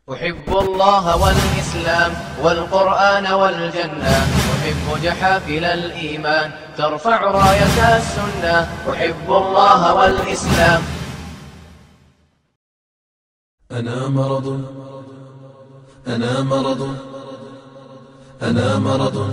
أحب الله والإسلام والقرآن والجنة، أحب جحافل الإيمان ترفع راية السنة. أحب الله والإسلام. أنا مرض، أنا مرض، أنا مرض،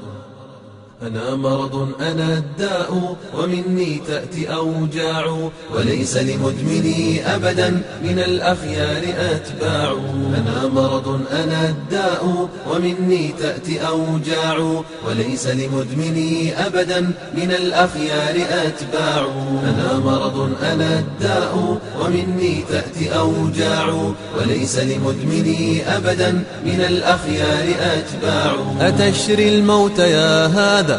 أنا مرض، أنا الداء ومني تأتي أوجاع، وليس لمدمني أبدا من الأخيار أتباع. أنا مرض، أنا الداء ومني تأتي أوجاع، وليس لمدمني أبدا من الأخيار أتباع. أنا مرض، أنا الداء ومني تأتي أوجاع، وليس لمدمني أبدا من الأخيار أتباع. أتشري الموت يا هذا،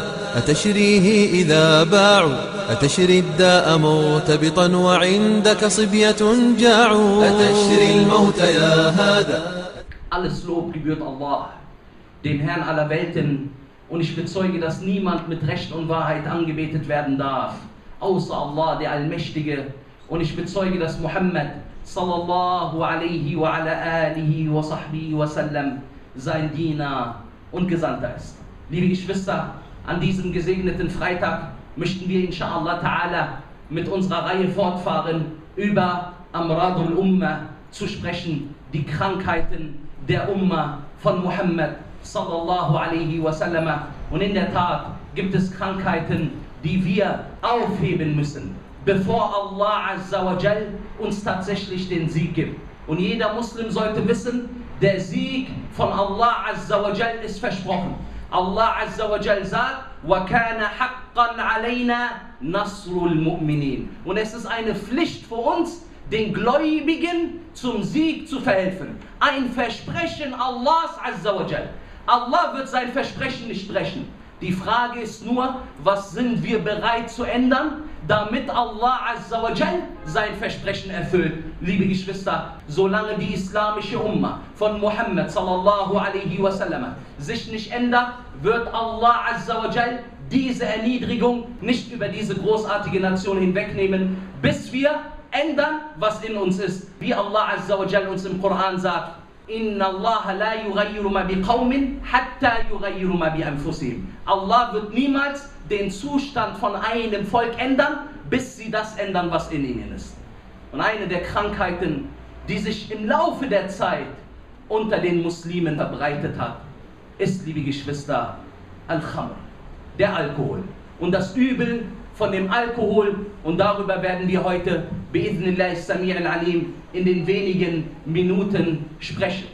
أتشريه إذا باعوا، أتشري الداء مرتبطا وعندك صبية جاع. أتشري الموت يا هذا. Alles Lob gebührt Allah, dem Herrn aller Welten, und ich bezeuge, dass niemand mit Recht und Wahrheit angebetet werden darf, außer Allah, der Allmächtige. Und ich bezeuge, dass Muhammad sallallahu alaihi wa ala alihi wa sahbihi wa sallam sein Diener und Gesandter ist. Liebe Geschwister, an diesem gesegneten Freitag möchten wir inshallah ta'ala mit unserer Reihe fortfahren, über Amradul Ummah zu sprechen, die Krankheiten der Ummah von Muhammad sallallahu alaihi wasallam. Und in der Tat gibt es Krankheiten, die wir aufheben müssen, bevor Allah azza wa jal uns tatsächlich den Sieg gibt. Und jeder Muslim sollte wissen, der Sieg von Allah azza wa jal ist versprochen. Allah azza wa jal sagt, وَكَانَ حَقًّا عَلَيْنَا نَصْرُ الْمُؤْمِنِينَ. Und es ist eine Pflicht für uns, den Gläubigen zum Sieg zu verhelfen. Ein Versprechen Allahs azza wa jal. Allah wird sein Versprechen nicht brechen. Die Frage ist nur, was sind wir bereit zu ändern, damit Allah azza wa jal sein Versprechen erfüllt. Liebe Geschwister, solange die islamische Ummah von Muhammad sallallahu alaihi wasallam sich nicht ändert, wird Allah azza wa jal diese Erniedrigung nicht über diese großartige Nation hinwegnehmen, bis wir ändern, was in uns ist. Wie Allah azza wa jal uns im Koran sagt, Inna Allah la yughayyiru ma biqawmin hatta yughayyiru ma bi anfusihim. Allah wird niemals den Zustand von einem Volk ändern, bis sie das ändern, was in ihnen ist. Und eine der Krankheiten, die sich im Laufe der Zeit unter den Muslimen verbreitet hat, ist, liebe Geschwister, Al-Khamr, der Alkohol. Und das Übel von dem Alkohol, und darüber werden wir heute bi'idhnillah as-Sami' al-Alim in den wenigen Minuten sprechen.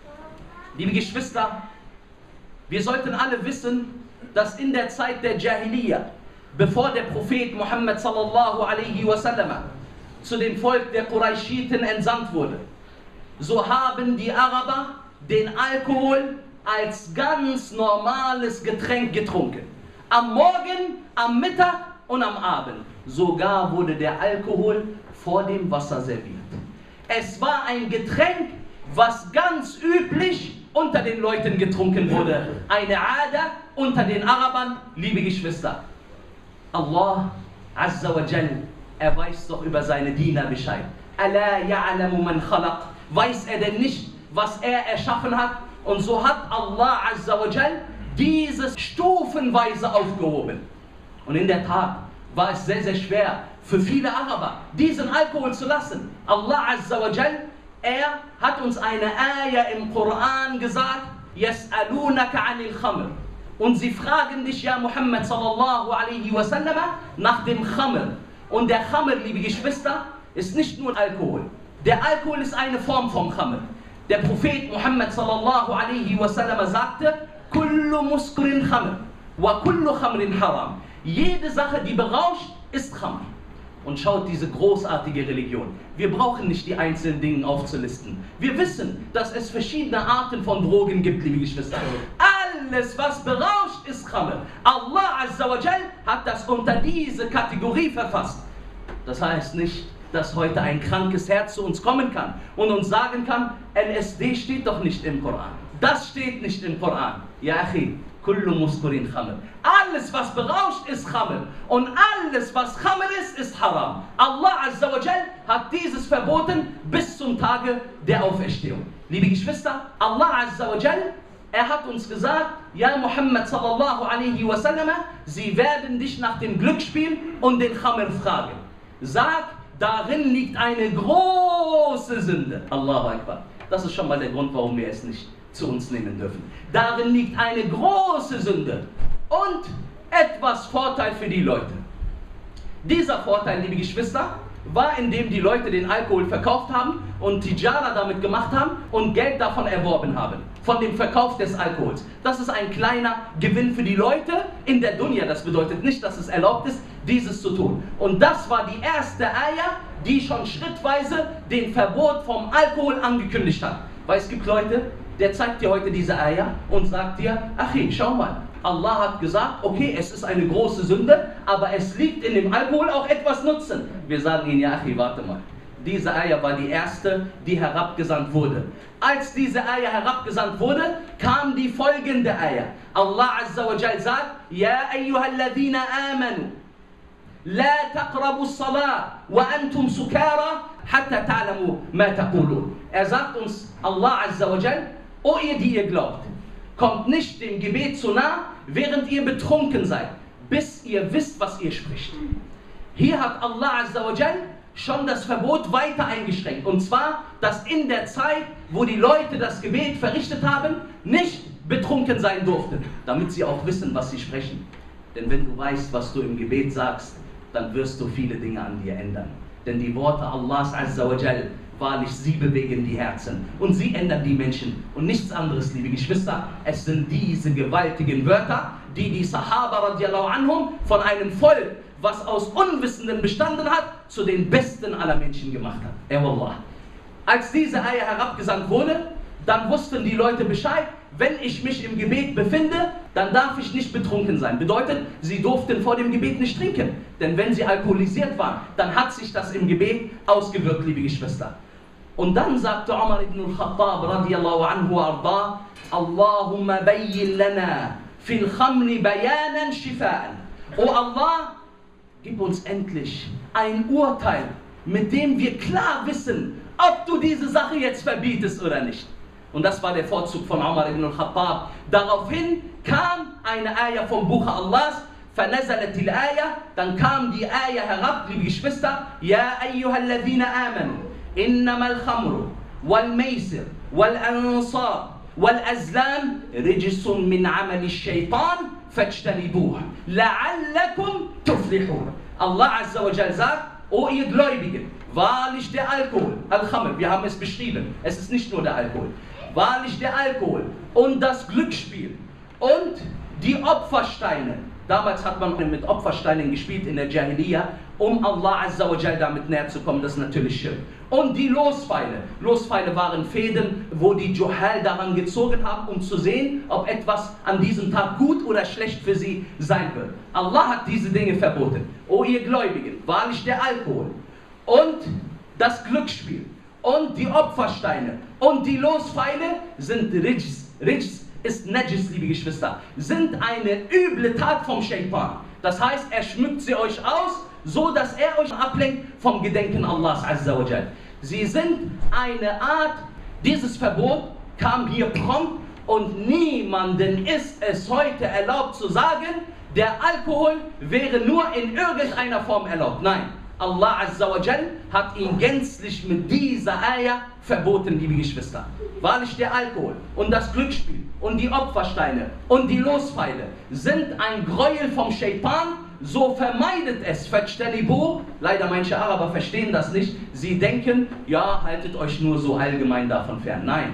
Liebe Geschwister, wir sollten alle wissen, dass in der Zeit der Jahiliyyah, bevor der Prophet Muhammad sallallahu alaihi wasallam zu dem Volk der Qurayshiten entsandt wurde, so haben die Araber den Alkohol als ganz normales Getränk getrunken. Am Morgen, am Mittag und am Abend. Sogar wurde der Alkohol vor dem Wasser serviert. Es war ein Getränk, was ganz üblich unter den Leuten getrunken wurde. Eine Ada unter den Arabern, liebe Geschwister. Allah azza wa jal, er weiß doch über seine Diener Bescheid. Ala ya'lamu man khalaq. Weiß er denn nicht, was er erschaffen hat? Und so hat Allah azza wa jal dieses stufenweise aufgehoben. Und in der Tat war es sehr, sehr schwer für viele Araber, diesen Alkohol zu lassen. Allah azza wa jal, er hat uns eine Ayah im Koran gesagt, يَسْأَلُونَكَ عَنِ الْخَمْرِ. Und sie fragen dich, ja Muhammad sallallahu alaihi wasallam, nach dem Khamr. Und der Khamr, liebe Geschwister, ist nicht nur Alkohol. Der Alkohol ist eine Form vom Khamr. Der Prophet Muhammad sallallahu alaihi wasallam sagte, kullu muskrin khamr wa kullu khamrin haram. Jede Sache, die berauscht, ist Khamr. Und schaut diese großartige Religion. Wir brauchen nicht die einzelnen Dinge aufzulisten. Wir wissen, dass es verschiedene Arten von Drogen gibt, liebe Geschwister. Alles, was berauscht, ist Khamr. Allah azza wa jal hat das unter diese Kategorie verfasst. Das heißt nicht, dass heute ein krankes Herz zu uns kommen kann und uns sagen kann, LSD steht doch nicht im Koran. Das steht nicht im Koran. Ja, Achi, Kullu Muskirin Khamr. Alles, was berauscht, ist Khamr. Und alles, was Khamr ist Haram. Allah Azza wa Jal hat dieses verboten bis zum Tage der Auferstehung. Liebe Geschwister, Allah Azza wa Jal, er hat uns gesagt, ja Muhammad sallallahu alaihi wasallam, sie werden dich nach dem Glücksspiel und den Khamr fragen. Sag, darin liegt eine große Sünde. Allahu Akbar. Das ist schon mal der Grund, warum wir es nicht zu uns nehmen dürfen. Darin liegt eine große Sünde und etwas Vorteil für die Leute. Dieser Vorteil, liebe Geschwister, war, indem die Leute den Alkohol verkauft haben und Tijara damit gemacht haben und Geld davon erworben haben, von dem Verkauf des Alkohols. Das ist ein kleiner Gewinn für die Leute in der Dunya. Das bedeutet nicht, dass es erlaubt ist, dieses zu tun. Und das war die erste Ayah, die schon schrittweise den Verbot vom Alkohol angekündigt hat. Weil es gibt Leute, der zeigt dir heute diese Ayah und sagt dir, Achi, schau mal, Allah hat gesagt, okay, es ist eine große Sünde, aber es liegt in dem Alkohol auch etwas Nutzen. Wir sagen ihnen, ja Achi, warte mal. Diese Ayah war die erste, die herabgesandt wurde. Als diese Ayah herabgesandt wurde, kam die folgende Ayah. Allah Azza wa Jal sagt, Ja ayyuhalladhina amanu, la taqrabu as-salah wa antum sukara hatta ta'lamu ma taqulun. Er sagt uns, Allah Azza wa Jal, o ihr, die ihr glaubt, kommt nicht dem Gebet zu nah, während ihr betrunken seid, bis ihr wisst, was ihr spricht. Hier hat Allah Azza wa Jal schon das Verbot weiter eingeschränkt. Und zwar, dass in der Zeit, wo die Leute das Gebet verrichtet haben, nicht betrunken sein durften, damit sie auch wissen, was sie sprechen. Denn wenn du weißt, was du im Gebet sagst, dann wirst du viele Dinge an dir ändern. Denn die Worte Allahs Azza wa Jal, wahrlich, sie bewegen die Herzen und sie ändern die Menschen und nichts anderes, liebe Geschwister. Es sind diese gewaltigen Wörter, die die Sahaba radiallahu anhum von einem Volk, was aus Unwissenden bestanden hat, zu den besten aller Menschen gemacht hat. Wallah. Als diese Ayah herabgesandt wurde, dann wussten die Leute Bescheid, wenn ich mich im Gebet befinde, dann darf ich nicht betrunken sein. Bedeutet, sie durften vor dem Gebet nicht trinken. Denn wenn sie alkoholisiert waren, dann hat sich das im Gebet ausgewirkt, liebe Geschwister. Und dann sagte Umar ibn al-Khattab radiallahu anhu arda, Allahumma bayyin lana fil khamri bayanan shifaan. O Allah, gib uns endlich ein Urteil, mit dem wir klar wissen, ob du diese Sache jetzt verbietest oder nicht. Und das war der Vorzug von Umar ibn al-Khattab. Daraufhin kam eine Ayah vom Buch Allahs, فَنَزَلَتِ الْآيَةِ, dann kam die Ayah herab, liebe Geschwister, يَا أَيُّهَا الَّذِينَ آمَنُوا إِنَّمَا الْخَمْرُ وَالْمَيْسِرُ وَالْأَنصَابُ وَالْأَزْلَامُ رِجْسٌ مِّنْ عَمَلِ الشَّيْطَانِ فَاجْتَنِبُوهُ لَعَلَّكُمْ تُفْلِحُونَ. Allah Azza wa Jal sagt, o ihr Gläubigen, wahrlich der Alkohol, Al-Khamr, wir haben es beschrieben, es ist nicht nur der Alkohol, wahrlich der Alkohol und das Glücksspiel und die Opfersteine. Damals hat man mit Opfersteinen gespielt in der Jahiliya, um Allah Azza wa Jal damit näher zu kommen, das ist natürlich Schirk. Und die Lospfeile. Lospfeile waren Fäden, wo die Juhal daran gezogen haben, um zu sehen, ob etwas an diesem Tag gut oder schlecht für sie sein wird. Allah hat diese Dinge verboten. O ihr Gläubigen, wahrlich der Alkohol und das Glücksspiel und die Opfersteine und die Lospfeile sind Rijs. Rijs ist Najis, liebe Geschwister, sind eine üble Tat vom Shaitan. Das heißt, er schmückt sie euch aus, so dass er euch ablenkt vom Gedenken Allahs Azza wa Jal. Sie sind eine Art, dieses Verbot kam hier prompt und niemanden ist es heute erlaubt zu sagen, der Alkohol wäre nur in irgendeiner Form erlaubt. Nein, Allah Azza wa Jal hat ihn gänzlich mit dieser Ayah verboten, liebe Geschwister. Wahrlich der Alkohol und das Glücksspiel und die Opfersteine und die Lospfeile sind ein Gräuel vom Shaitan, so vermeidet es. Fajtanibu. Leider manche Araber verstehen das nicht. Sie denken, ja, haltet euch nur so allgemein davon fern. Nein.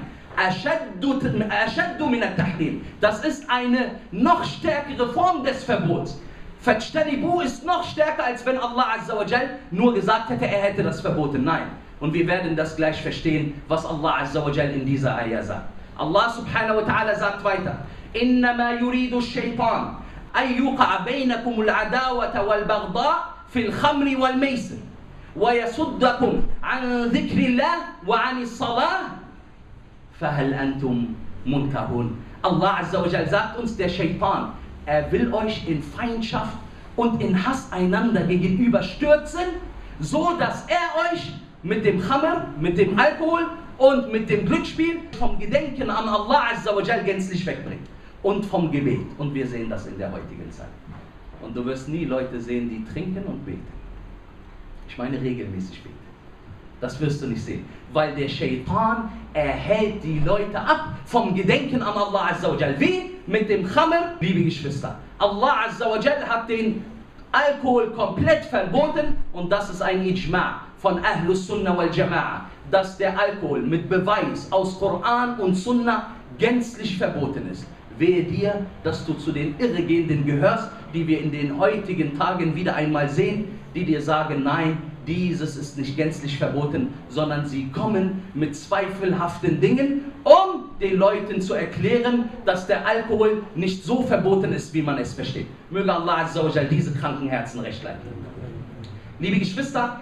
Ashaddu min at-tahrim. Das ist eine noch stärkere Form des Verbots. Fajtanibu ist noch stärker, als wenn Allah Azza wa Jal nur gesagt hätte, er hätte das verboten. Nein. Und wir werden das gleich verstehen, was Allah Azza wa Jal in dieser Ayah sagt. Allah subhanahu wa ta'ala sagt weiter, إِنَّمَا يُرِيدُ الشَّيْطَانِ أَن يُوقِعَ بَيْنَكُمُ الْعَدَاوَةَ وَالْبَغْضَاءَ فِي الْخَمْرِ وَالْمَيْسِرِ وَيَصُدَّكُمْ عَنْ ذِكْرِ اللَّهِ وَعَنِ الصَّلَاةِ فَهَلْ أَنْتُمْ مُنْتَهُونَ. Allah Azza wa Jal sagt uns, der Shaitan, er will euch in Feindschaft und in Hass einander gegenüber stürzen, so dass er euch mit dem Khamr, mit dem Alkohol und mit dem Glücksspiel vom Gedenken an Allah Azza wa Jal gänzlich wegbringt. Und vom Gebet. Und wir sehen das in der heutigen Zeit. Und du wirst nie Leute sehen, die trinken und beten. Ich meine regelmäßig beten. Das wirst du nicht sehen. Weil der Shaitan, er hält die Leute ab vom Gedenken an Allah Azza wa Jal. Wie? Mit dem Khamr, liebe Geschwister. Allah Azza wa Jal hat den Alkohol komplett verboten und das ist ein Ijma' von Ahlus Sunnah wal Jama'a, dass der Alkohol mit Beweis aus Koran und Sunnah gänzlich verboten ist. Wehe dir, dass du zu den Irregehenden gehörst, die wir in den heutigen Tagen wieder einmal sehen, die dir sagen, nein, dieses ist nicht gänzlich verboten, sondern sie kommen mit zweifelhaften Dingen, um den Leuten zu erklären, dass der Alkohol nicht so verboten ist, wie man es versteht. Möge Allah Azza wa Jal diese kranken Herzen recht leiten. Liebe Geschwister,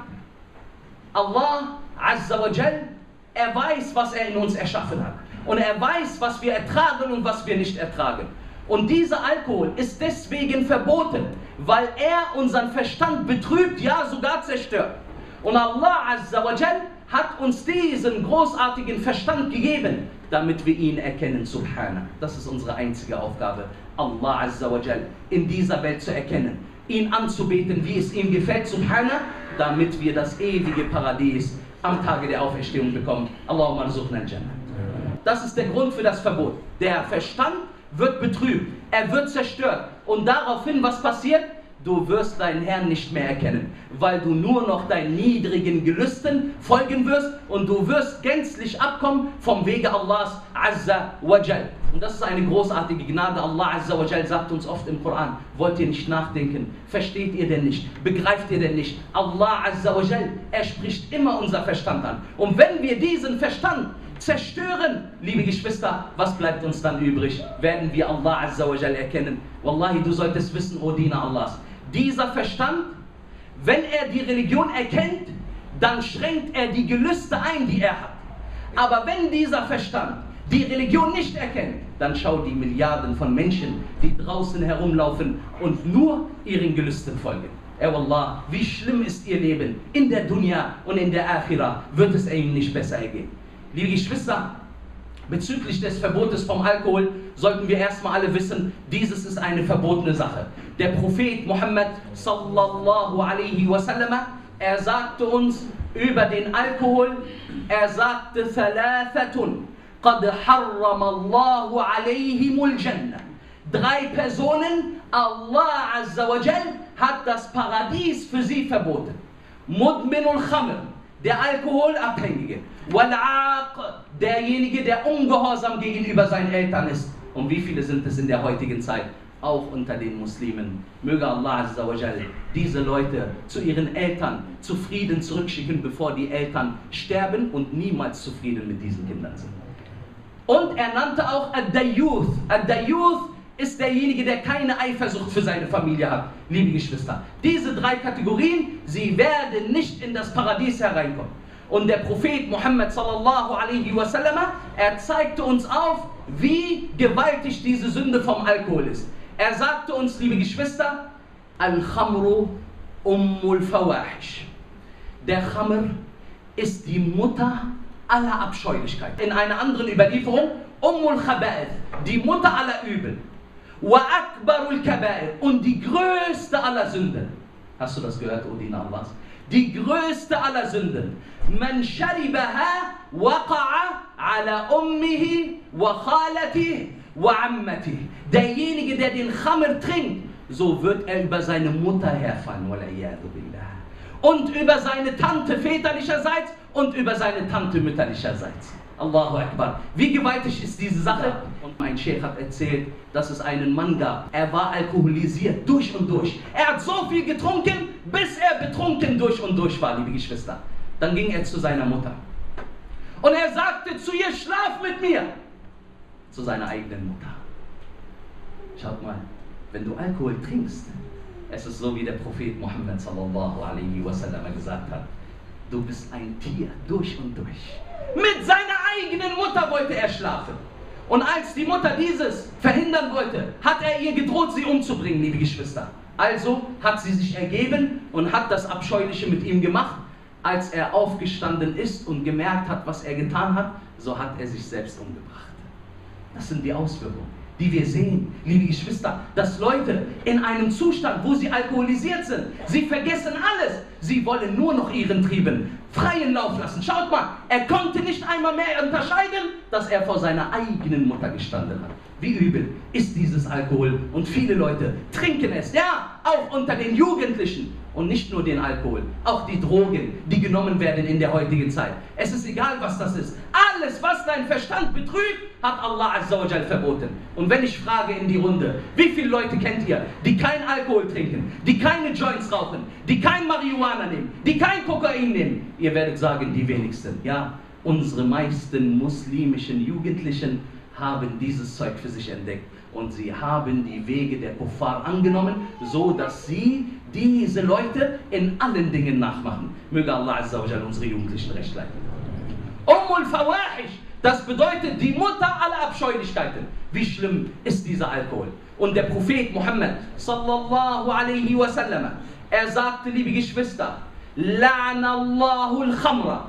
Allah Azza wa Jal, er weiß, was er in uns erschaffen hat. Und er weiß, was wir ertragen und was wir nicht ertragen. Und dieser Alkohol ist deswegen verboten, weil er unseren Verstand betrübt, ja sogar zerstört. Und Allah Azza wa Jal hat uns diesen großartigen Verstand gegeben, damit wir ihn erkennen, Subhana. Das ist unsere einzige Aufgabe, Allah Azza wa Jal in dieser Welt zu erkennen, ihn anzubeten, wie es ihm gefällt, Subhana, damit wir das ewige Paradies am Tage der Auferstehung bekommen. Allahumma rzuqna al-Jannah. Das ist der Grund für das Verbot. Der Verstand wird betrübt, er wird zerstört. Und daraufhin, was passiert? Du wirst deinen Herrn nicht mehr erkennen, weil du nur noch deinen niedrigen Gelüsten folgen wirst und du wirst gänzlich abkommen vom Wege Allahs Azza wa Jal. Und das ist eine großartige Gnade. Allah Azza wa Jal sagt uns oft im Koran, wollt ihr nicht nachdenken? Versteht ihr denn nicht? Begreift ihr denn nicht? Allah Azza wa Jal, er spricht immer unser Verstand an. Und wenn wir diesen Verstand zerstören, liebe Geschwister, was bleibt uns dann übrig? Werden wir Allah Azza wa Jal erkennen? Wallahi, du solltest wissen, O Diener Allahs, dieser Verstand, wenn er die Religion erkennt, dann schränkt er die Gelüste ein, die er hat. Aber wenn dieser Verstand die Religion nicht erkennt, dann schau die Milliarden von Menschen, die draußen herumlaufen und nur ihren Gelüsten folgen. Wallah, wie schlimm ist ihr Leben in der Dunya und in der Akhirah, wird es ihnen nicht besser ergehen. Liebe Geschwister, bezüglich des Verbotes vom Alkohol sollten wir erstmal alle wissen, dieses ist eine verbotene Sache. Der Prophet Muhammad sallallahu alaihi wasallam, er sagte uns über den Alkohol, er sagte, Thalathatun, qad harrama Allahu alaihimul Jannah. 3 Personen, Allah Azza wa Jal hat das Paradies für sie verboten. Mudminul Khamr, der Alkoholabhängige. Wal-Aq, derjenige, der ungehorsam gegenüber seinen Eltern ist. Und wie viele sind es in der heutigen Zeit? Auch unter den Muslimen. Möge Allah Azza wa Jal diese Leute zu ihren Eltern zufrieden zurückschicken, bevor die Eltern sterben und niemals zufrieden mit diesen Kindern sind. Und er nannte auch Ad-Dayyuth. Ad-Dayyuth ist derjenige, der keine Eifersucht für seine Familie hat. Liebe Geschwister, diese 3 Kategorien, sie werden nicht in das Paradies hereinkommen. Und der Prophet Muhammad sallallahu alaihi wasallam, er zeigte uns auf, wie gewaltig diese Sünde vom Alkohol ist. Er sagte uns, liebe Geschwister, Al-Khamru Ummul Fawahish. Der Khamr ist die Mutter aller Abscheulichkeit. In einer anderen Überlieferung, Ummul Khaba'ith, die Mutter aller Übel. Wa akbarul Kaba'ir, und die größte aller Sünden. Hast du das gehört, O Diener Allahs? Die größte aller Sünden. Man sharibaha waqa'a ala ummihi wa khalatihi wa ammatihi. Derjenige, der den Khamr trinkt, so wird er über seine Mutter herfallen. Wal'iyadu billah. Und über seine Tante väterlicherseits und über seine Tante mütterlicherseits. Allahu Akbar. Wie gewaltig ist diese Sache? Und mein Sheikh hat erzählt, dass es einen Mann gab. Er war alkoholisiert, durch und durch. Er hat so viel getrunken, bis er betrunken durch und durch war, liebe Geschwister. Dann ging er zu seiner Mutter. Und er sagte zu ihr, schlaf mit mir. Zu seiner eigenen Mutter. Schaut mal, wenn du Alkohol trinkst, es ist so, wie der Prophet Muhammad sallallahu alaihi wasallam gesagt hat. Du bist ein Tier, durch und durch. Mit seiner eigenen Mutter wollte er schlafen. Und als die Mutter dieses verhindern wollte, hat er ihr gedroht, sie umzubringen, liebe Geschwister. Also hat sie sich ergeben und hat das Abscheuliche mit ihm gemacht. Als er aufgestanden ist und gemerkt hat, was er getan hat, so hat er sich selbst umgebracht. Das sind die Auswirkungen, die wir sehen, liebe Geschwister, dass Leute in einem Zustand, wo sie alkoholisiert sind, sie vergessen alles, sie wollen nur noch ihren Trieben freien Lauf lassen. Schaut mal, er konnte nicht einmal mehr unterscheiden, dass er vor seiner eigenen Mutter gestanden hat. Wie übel ist dieses Alkohol? Und viele Leute trinken es, ja, auch unter den Jugendlichen. Und nicht nur den Alkohol, auch die Drogen, die genommen werden in der heutigen Zeit. Es ist egal, was das ist. Alles, was dein Verstand betrügt, hat Allah Azza wa Jal verboten. Und wenn ich frage in die Runde, wie viele Leute kennt ihr, die kein Alkohol trinken, die keine Joints rauchen, die kein Marihuana nehmen, die kein Kokain nehmen? Ihr werdet sagen, die wenigsten. Ja, unsere meisten muslimischen Jugendlichen haben dieses Zeug für sich entdeckt. Und sie haben die Wege der Kuffar angenommen, so dass sie diese Leute in allen Dingen nachmachen. Möge Allah Azza wa Jal unsere Jugendlichen recht leiten. Ummul Fawahish, das bedeutet die Mutter aller Abscheulichkeiten. Wie schlimm ist dieser Alkohol? Und der Prophet Muhammad sallallahu alaihi wasallam, er sagte, liebe Geschwister, La'anallahu al-Khamra,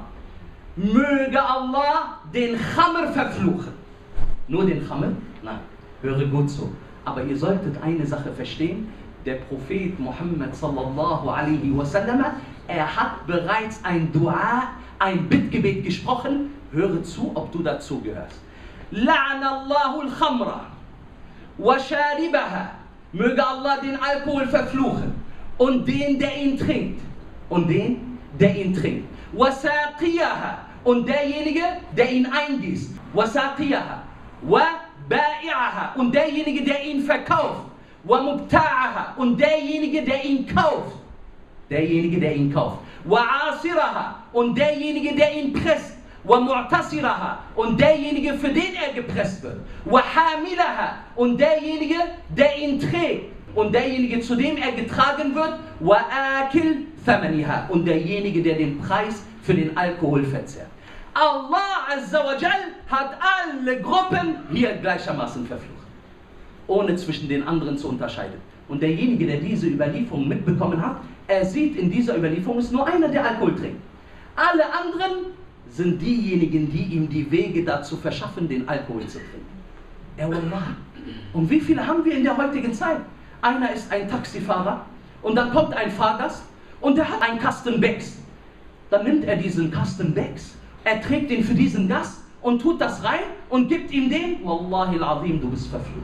möge Allah den Khamr verfluchen. Nur den Khamr? Nein. Höre gut zu. Aber ihr solltet eine Sache verstehen. Der Prophet Muhammad sallallahu alaihi wasallam, er hat bereits ein Dua, ein Bittgebet gesprochen. Höre zu, ob du dazu gehörst. La'anallahu al-Khamra wa sharibaha. Möge Allah den Alkohol verfluchen. Und den, der ihn trinkt. Und den, der ihn trinkt. Wa saqiyaha. Und derjenige, der ihn eingießt. Wa saqiyaha. Wa Ba'i'aha, und derjenige, der ihn verkauft. Wa mubta'aha, und derjenige, der ihn kauft. Derjenige, der ihn kauft. Wa asiraha, und derjenige, der ihn presst. Wa mu'tasiraha, und derjenige, für den er gepresst wird. Wa hamilaha, und derjenige, der ihn trägt. Und derjenige, zu dem er getragen wird. Wa akil thamaniha, und derjenige, der den Preis für den Alkohol verzehrt. Allah Azza wa Jal hat alle Gruppen hier gleichermaßen verflucht, ohne zwischen den anderen zu unterscheiden. Und derjenige, der diese Überlieferung mitbekommen hat, er sieht in dieser Überlieferung, ist nur einer, der Alkohol trinkt. Alle anderen sind diejenigen, die ihm die Wege dazu verschaffen, den Alkohol zu trinken. Wallah. Und wie viele haben wir in der heutigen Zeit? Einer ist ein Taxifahrer und dann kommt ein Fahrgast und der hat einen Kasten Becks. Dann nimmt er diesen Kasten Becks, er trägt den für diesen Gast und tut das rein und gibt ihm den. Wallahi al-Azim, du bist verflucht.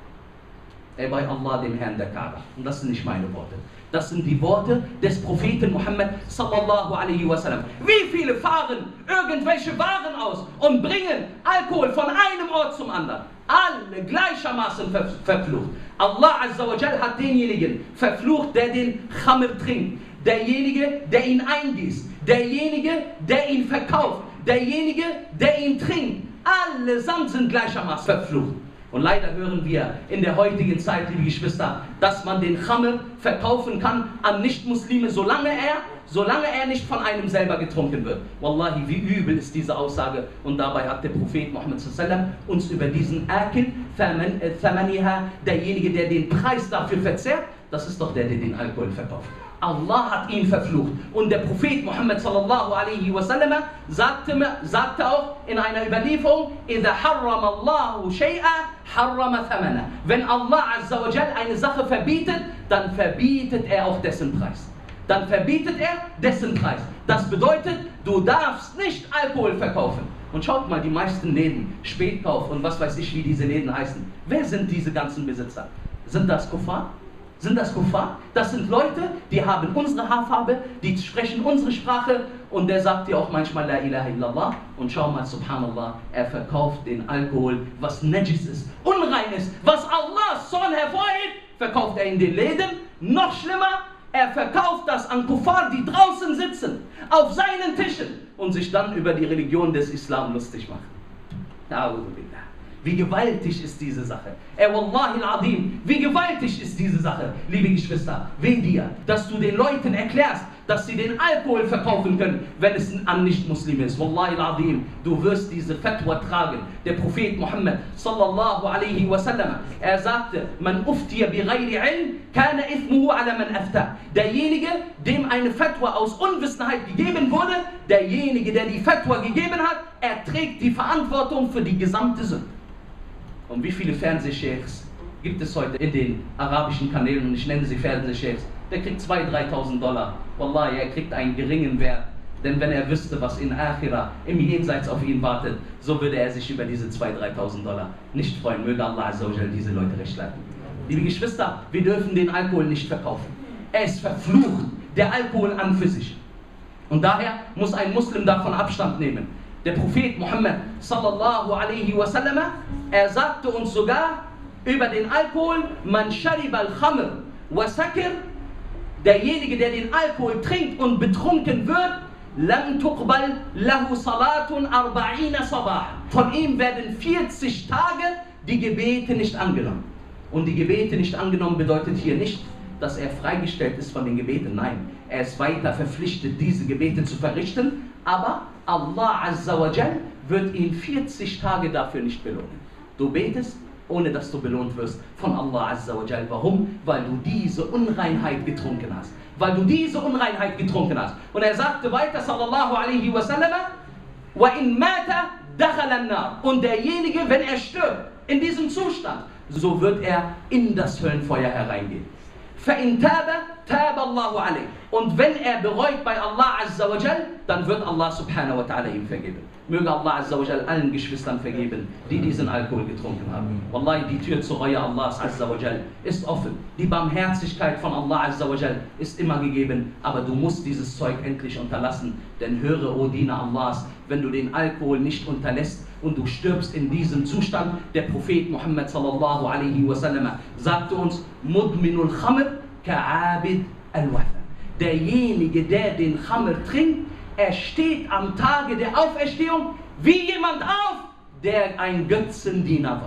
Bei Allah, dem Herrn der Kaaba. Und das sind nicht meine Worte. Das sind die Worte des Propheten Muhammad sallallahu alaihi wasallam. Wie viele fahren irgendwelche Waren aus und bringen Alkohol von einem Ort zum anderen? Alle gleichermaßen verflucht. Allah Azza wa Jal hat denjenigen verflucht, der den Khamr trinkt. Derjenige, der ihn eingießt. Derjenige, der ihn verkauft. Derjenige, der ihn trinkt. Allesamt sind gleichermaßen verflucht. Und leider hören wir in der heutigen Zeit, liebe Geschwister, dass man den Khamr verkaufen kann an Nicht-Muslime, solange er nicht von einem selber getrunken wird. Wallahi, wie übel ist diese Aussage. Und dabei hat der Prophet Muhammad sallam uns über diesen Akil Thamaniha, derjenige, der den Preis dafür verzehrt, das ist doch der den Alkohol verkauft. Allah hat ihn verflucht. Und der Prophet Muhammad sallallahu alaihi wasallam sagte auch in einer Überlieferung, إِذَا حَرَّمَ اللَّهُ شَيْئًا حَرَّمَ ثَمَنًا. Wenn Allah Azza wa Jal eine Sache verbietet, dann verbietet er auch dessen Preis. Dann verbietet er dessen Preis. Das bedeutet, du darfst nicht Alkohol verkaufen. Und schaut mal, die meisten Läden, Spätkauf und was weiß ich, wie diese Läden heißen. Wer sind diese ganzen Besitzer? Sind das Kuffar? Sind das Kuffar? Das sind Leute, die haben unsere Haarfarbe, die sprechen unsere Sprache und der sagt dir auch manchmal La ilaha illallah und schau mal, subhanallah, er verkauft den Alkohol, was Najis ist, unrein ist, was Allahs Zorn hervorhebt, verkauft er in den Läden. Noch schlimmer, er verkauft das an Kuffar, die draußen sitzen, auf seinen Tischen und sich dann über die Religion des Islam lustig machen. Wie gewaltig ist diese Sache. Wallahi al-Azim, wie gewaltig ist diese Sache. Liebe Geschwister, weh dir, dass du den Leuten erklärst, dass sie den Alkohol verkaufen können, wenn es an Nicht-Muslime ist. Wallahi al-Azim, du wirst diese Fatwa tragen. Der Prophet Muhammad sallallahu alaihi wasallam, er sagte, man uftiya bi ghayri ilm, kana ithmuhu ala man afta. Derjenige, dem eine Fatwa aus Unwissenheit gegeben wurde, derjenige, der die Fatwa gegeben hat, er trägt die Verantwortung für die gesamte Sünde. Und wie viele Fernsehchefs gibt es heute in den arabischen Kanälen, und ich nenne sie Fernsehchefs, der kriegt 2.000, 3.000 $. Wallahi, er kriegt einen geringen Wert, denn wenn er wüsste, was in Akhira, im Jenseits auf ihn wartet, so würde er sich über diese 2.000, 3.000 $ nicht freuen. Möge Allah Azza wa Jal diese Leute recht leiten. Liebe Geschwister, wir dürfen den Alkohol nicht verkaufen. Er ist verflucht, der Alkohol an für sich. Und daher muss ein Muslim davon Abstand nehmen. Der Prophet Muhammad sallallahu alaihi wasallam, er sagte uns sogar über den Alkohol, man sharib al-khamr wa sakir, derjenige, der den Alkohol trinkt und betrunken wird, lam tuqbal lahu salatun 40 sabah. Von ihm werden 40 Tage die Gebete nicht angenommen. Und die Gebete nicht angenommen bedeutet hier nicht, dass er freigestellt ist von den Gebeten. Nein, er ist weiter verpflichtet, diese Gebete zu verrichten, aber Allah Azza wa Jal wird ihn 40 Tage dafür nicht belohnen. Du betest, ohne dass du belohnt wirst von Allah Azza wa Jal. Warum? Weil du diese Unreinheit getrunken hast. Weil du diese Unreinheit getrunken hast. Und er sagte weiter, sallallahu alaihi wasallam, wa in mata dakhala an-nar. Und derjenige, wenn er stirbt, in diesem Zustand, so wird er in das Höllenfeuer hereingehen. فَإِن تَابَ تَابَ اللَّهُ عَلَيْهِ. Und wenn er bereut bei Allah Azza wa Jal, dann wird Allah subhanahu wa ta'ala ihm vergeben. Möge Allah Azza wa Jal allen Geschwistern vergeben, die diesen Alkohol getrunken haben. Wallahi, die Tür zur Reue Allahs Azza wa Jal ist offen. Die Barmherzigkeit von Allah Azza wa Jal ist immer gegeben, aber du musst dieses Zeug endlich unterlassen. Denn höre, o Diener Allahs, wenn du den Alkohol nicht unterlässt und du stirbst in diesem Zustand, der Prophet Muhammad sallallahu alaihi wasallam sagte uns, Mudminul Khamr ka'abid al-Wathan. Derjenige, der den Khamr trinkt, er steht am Tage der Auferstehung wie jemand auf, der ein Götzendiener war.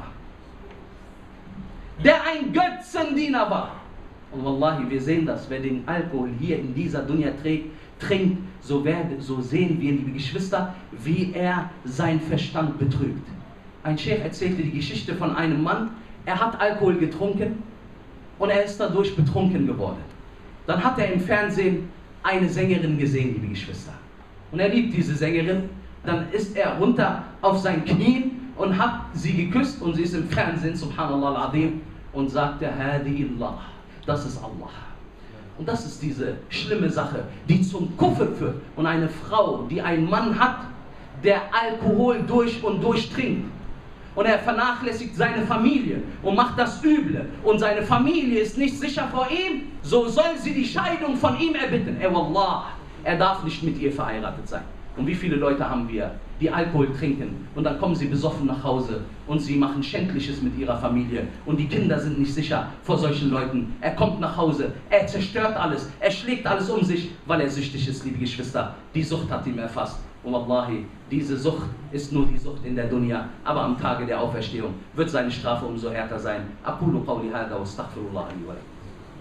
Der ein Götzendiener war. Und Wallahi, wir sehen das, wer den Alkohol hier in dieser Dunya trinkt, so sehen wir, liebe Geschwister, wie er seinen Verstand betrügt. Ein Sheikh erzählte die Geschichte von einem Mann, er hat Alkohol getrunken und er ist dadurch betrunken geworden. Dann hat er im Fernsehen eine Sängerin gesehen, liebe Geschwister. Und er liebt diese Sängerin. Dann ist er runter auf seinen Knien und hat sie geküsst und sie ist im Fernsehen, subhanallah al-Azim, und sagte, Hadi Allah, das ist Allah. Und das ist diese schlimme Sache, die zum Kufr führt. Und eine Frau, die einen Mann hat, der Alkohol durch und durch trinkt, und er vernachlässigt seine Familie und macht das Üble, und seine Familie ist nicht sicher vor ihm, so soll sie die Scheidung von ihm erbitten. Wallah, er darf nicht mit ihr verheiratet sein. Und wie viele Leute haben wir, die Alkohol trinken und dann kommen sie besoffen nach Hause und sie machen Schändliches mit ihrer Familie und die Kinder sind nicht sicher vor solchen Leuten. Er kommt nach Hause, er zerstört alles, er schlägt alles um sich, weil er süchtig ist, liebe Geschwister. Die Sucht hat ihn erfasst. Und Wallahi, diese Sucht ist nur die Sucht in der Dunya, aber am Tage der Auferstehung wird seine Strafe umso härter sein. Aqulu qawli hadha wa astaghfirullah li wa lakum.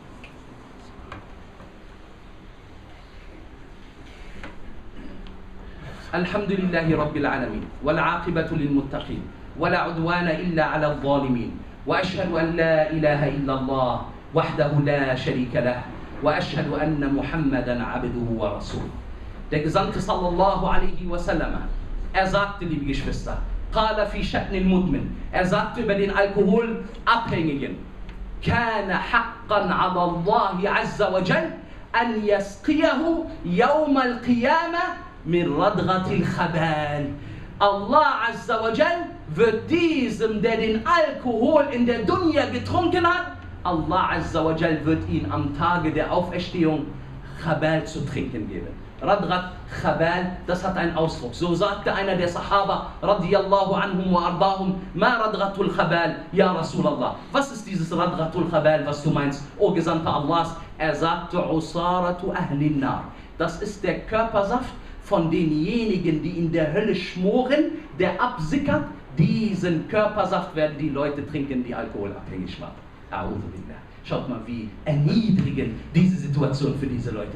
الحمد لله رب العالمين والعاقبة للمتقين ولا عدوان إلا على الظالمين وأشهد أن لا إله إلا الله وحده لا شريك له وأشهد أن محمدا عبده ورسوله. Der Gesandte sallallahu alaihi wasallam, er sagte, liebe Geschwister, قال في شأن المدمن, er sagte über den Alkoholabhängigen, كان حقا على الله عز وجل أن يسقيه يوم القيامة min radghatil khabal. Allah Azza wa Jal wird diesem, der den Alkohol in der Dunya getrunken hat, Allah Azza wa Jal wird ihn am Tage der Auferstehung Khabal zu trinken geben. Radghat, Khabal, das hat einen Ausdruck. So sagte einer der Sahaba, radiyallahu anhum wa ardahum, ma radghatul Khabal, ya Rasulallah. Was ist dieses Radghatul Khabal, was du meinst, o Gesandter Allahs? Er sagte, Usaratu ahlin nar. Das ist der Körpersaft von denjenigen, die in der Hölle schmoren, der absickert. Diesen Körpersaft werden die Leute trinken, die alkoholabhängig waren. A'udhu billah. Schaut mal, wie erniedrigend diese Situation für diese Leute ist.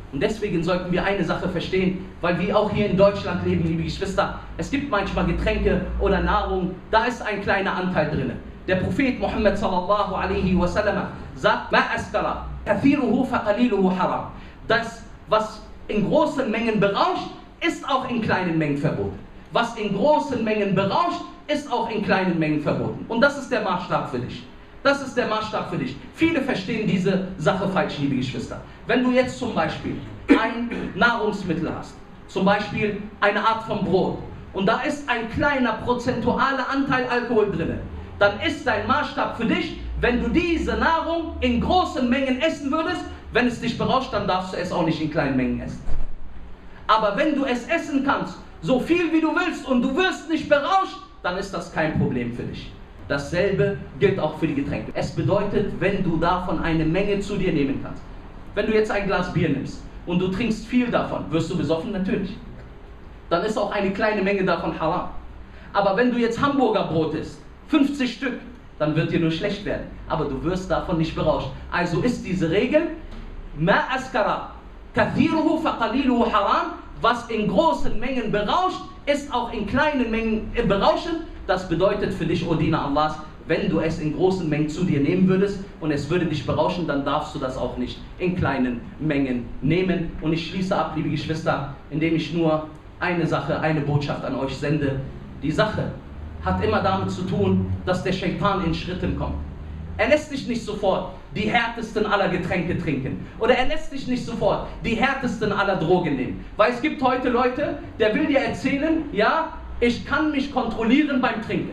Und deswegen sollten wir eine Sache verstehen, weil wir auch hier in Deutschland leben, liebe Geschwister. Es gibt manchmal Getränke oder Nahrung, da ist ein kleiner Anteil drin. Der Prophet Muhammad sallallahu alaihi wasallam sagt, Ma askara, kathiruhu faqaliluhu haram. Das, was in großen Mengen berauscht, ist auch in kleinen Mengen verboten. Was in großen Mengen berauscht, ist auch in kleinen Mengen verboten. Und das ist der Maßstab für dich. Das ist der Maßstab für dich. Viele verstehen diese Sache falsch, liebe Geschwister. Wenn du jetzt zum Beispiel ein Nahrungsmittel hast, zum Beispiel eine Art von Brot, und da ist ein kleiner prozentualer Anteil Alkohol drin, dann ist dein Maßstab für dich, wenn du diese Nahrung in großen Mengen essen würdest, wenn es dich berauscht, dann darfst du es auch nicht in kleinen Mengen essen. Aber wenn du es essen kannst, so viel wie du willst, und du wirst nicht berauscht, dann ist das kein Problem für dich. Dasselbe gilt auch für die Getränke. Es bedeutet, wenn du davon eine Menge zu dir nehmen kannst. Wenn du jetzt ein Glas Bier nimmst und du trinkst viel davon, wirst du besoffen? Natürlich. Dann ist auch eine kleine Menge davon haram. Aber wenn du jetzt Hamburger Brot isst, 50 Stück, dann wird dir nur schlecht werden. Aber du wirst davon nicht berauscht. Also ist diese Regel, Ma askara, kathiruhu faqaliluhu haram, was in großen Mengen berauscht, ist auch in kleinen Mengen berauschend. Das bedeutet für dich, O Diener Allahs, wenn du es in großen Mengen zu dir nehmen würdest und es würde dich berauschen, dann darfst du das auch nicht in kleinen Mengen nehmen. Und ich schließe ab, liebe Geschwister, indem ich nur eine Sache, eine Botschaft an euch sende. Die Sache hat immer damit zu tun, dass der Shaitan in Schritten kommt. Er lässt dich nicht sofort die härtesten aller Getränke trinken. Oder er lässt dich nicht sofort die härtesten aller Drogen nehmen. Weil es gibt heute Leute, der will dir erzählen, ja, ich kann mich kontrollieren beim Trinken.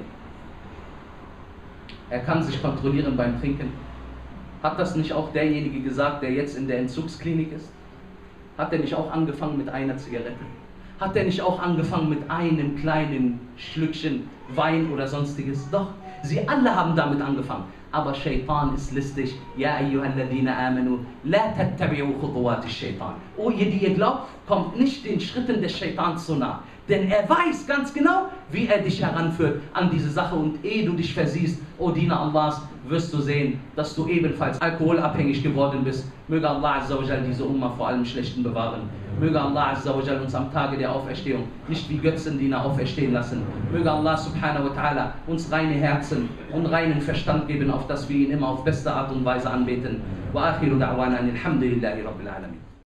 Er kann sich kontrollieren beim Trinken. Hat das nicht auch derjenige gesagt, der jetzt in der Entzugsklinik ist? Hat er nicht auch angefangen mit einer Zigarette? Hat er nicht auch angefangen mit einem kleinen Schlückchen Wein oder sonstiges? Doch, sie alle haben damit angefangen. Aber Shaitan ist listig. Ja, ayyuhalladhina amanu, la tattabi'u khutuwati shaitan. Oh, ihr, die ihr glaubt, kommt nicht den Schritten des Shaitans so nah. Denn er weiß ganz genau, wie er dich heranführt an diese Sache. Und ehe du dich versiehst, O Diener Allahs, wirst du sehen, dass du ebenfalls alkoholabhängig geworden bist. Möge Allah Azza wa Jal diese Umma vor allem Schlechten bewahren. Möge Allah Azza wa Jal uns am Tage der Auferstehung nicht wie Götzendiener auferstehen lassen. Möge Allah Subhanahu wa Ta'ala uns reine Herzen und reinen Verstand geben, auf dass wir ihn immer auf beste Art und Weise anbeten. Wa akhiru da'wana alhamdulillahi rabbil alamin.